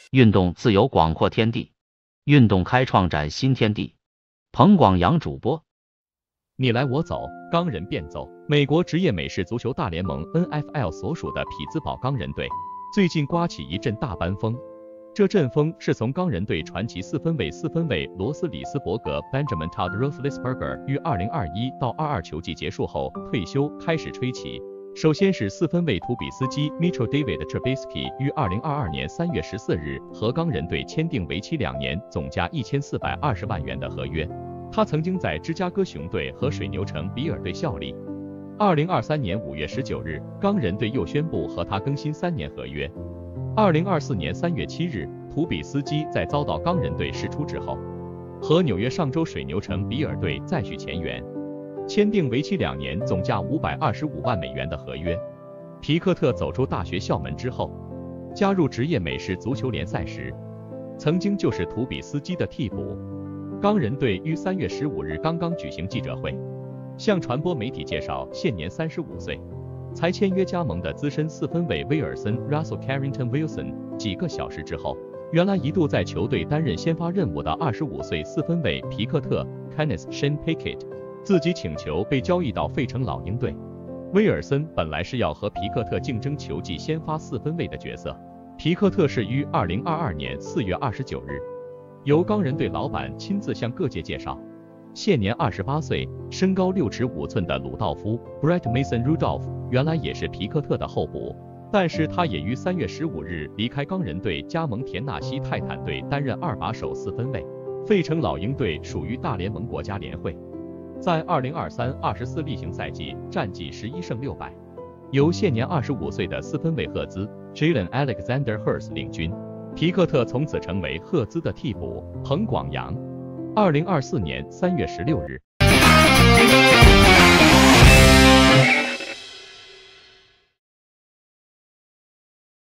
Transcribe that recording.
运动自由广阔天地，运动开创崭新天地。彭广阳主播。 你来我走，钢人变奏。美国职业美式足球大联盟 NFL 所属的匹兹堡钢人队最近刮起一阵大班风，这阵风是从钢人队传奇四分卫罗斯里斯伯格 Benjamin Todd Roethlisberger 于2021到22球季结束后退休开始吹起。首先是四分卫图比斯基 Mitchell David Trubisky 于2022年3月14日和钢人队签订为期2年、总价1420万元的合约。他曾经在芝加哥熊队和水牛城比尔队效力。2023年5月19日，钢人队又宣布和他更新3年合约。2024年3月7日，图比斯基在遭到钢人队释出之后，和纽约上州水牛城比尔队再续前缘，签订为期2年、总价525万美元的合约。皮克特走出大学校门之后，加入职业美式足球联赛时，曾经就是图比斯基的替补。钢人队于3月15日刚刚举行记者会，向传播媒体介绍现年35岁，才签约加盟的资深四分卫威尔森 Russell Carrington Wilson。几个小时之后，原来一度在球队担任先发任务的25岁四分卫皮克特 Kenneth Shane Pickett 自己请求被交易到费城老鹰队。威尔森本来是要和皮克特竞争球季先发四分卫的角色，皮克特是于2022年4月29日。由钢人队老板亲自向各界介绍，现年28岁、身高6尺5寸的鲁道夫 Brett Mason Rudolph 原来也是皮克特的候补，但是他也于3月15日离开钢人队，加盟田纳西泰坦队担任2把手四分卫。费城老鹰队属于大联盟国家联会，在2023-24例行赛季战绩11胜6败，由现年25岁的四分卫赫兹 Jalen Alexander Hurts 领军。皮克特从此成为赫兹的替补。彭广阳，2024年3月16日。